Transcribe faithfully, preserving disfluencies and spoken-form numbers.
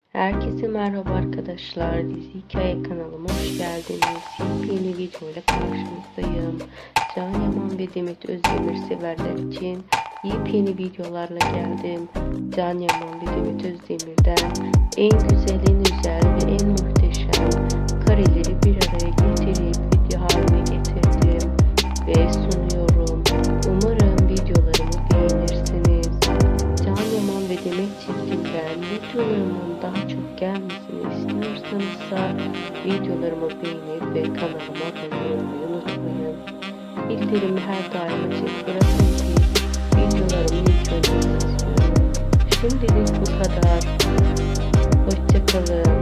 Herkese merhaba arkadaşlar. Dizi Hikaye kanalıma hoş geldiniz. Yeni videoyla karşınızdayım. Can Yaman ve Demet Özdemir severler için yepyeni videolarla geldim. Can Yaman ve Demet Özdemir'den en güzel, en güzel ve en muhteşem kareleri bir araya getirip video haline getirdim ve sunuyorum. Umarım videolarımı beğenirsiniz. Can Yaman ve Demet çiftinden videolarımın daha çok gelmesini istiyorsanız videolarımı beğenip ve kanalıma abone olmayı unutmayın. Bildirimi her daim açık bırakın ki videolarımı ilk önce izliyorum. Şimdilik bu kadar. Hoşça kalın.